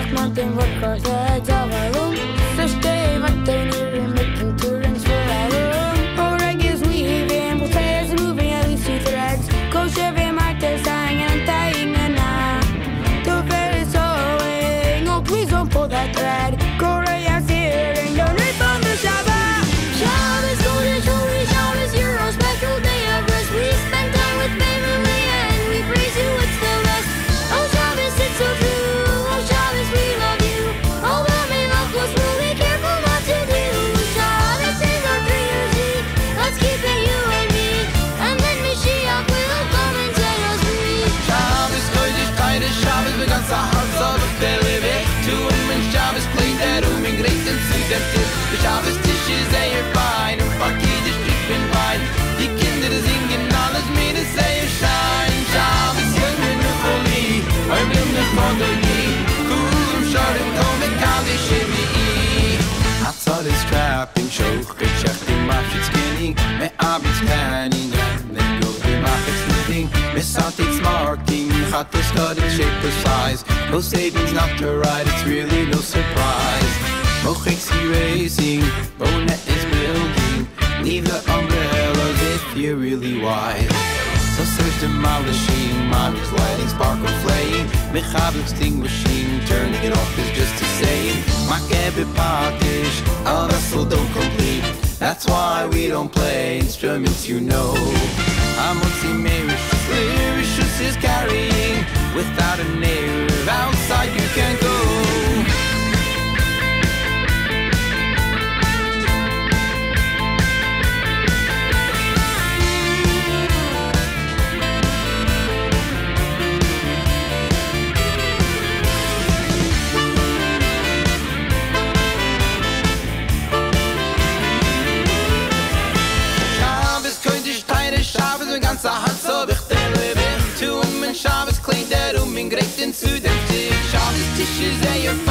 last month in work our heads of our room. First day, but they needed making two rings for our room. Oh, Reggae's weaving, we'll say it's moving at least 2 threads. Go shaving, my tail sang and tying and too fair is sewing. Oh, please don't pull that thread. Korea's hearing, don't rip on the Shabbat. Shabbos, golden holy Shabbos, your own special day of rest. We spend time with family and we praise you, it's the best. Oh, Shabbos, it's so true. Oh, Shabbos, we love you. Oh, love me, love close, we'll be careful what to do. Shabbos is our 3 years week. Let's keep it you and me. And then Mishpacha will come and set us free. Shabbos, koidish, taidish, Shabbos, wir ganz hart so auf der Lebe. Tun men Shabbos, klingt in great and zu dem Tisch. Der Shabbos-Tisch ist sehr fein und Pakidisch, ich bin fein. Die Kinder singen alles mit der sehr schein. Shabbos, ich bin ne Folie, ich bin ne Folie. Cool, schade, komm, ich kann dich schämen. I saw this trapping show, geschäftig, mach ich skinning. Mit Abends canning, then go to my living. Miss out its marking, hot to study, shape the size. No savings, not to ride, it's really no surprise. Mochik's erasing, Bonet is building. Leave the umbrellas if you're really wise. So search demolishing, mommy's lighting, sparkle flame. Mechab extinguishing, turning it off is just the same. Makebe patish, a vessel don't complete. That's why we don't play instruments, you know. Amonsi Merishus, Lyrishus is carrying. Without a nerve, outside you can't go. Shabbos, mein ganzer Hand so ich der Lebe. Tun men Shabbos, klingt in great and zu dem Tisch. Shabbos, Tisch ist sehr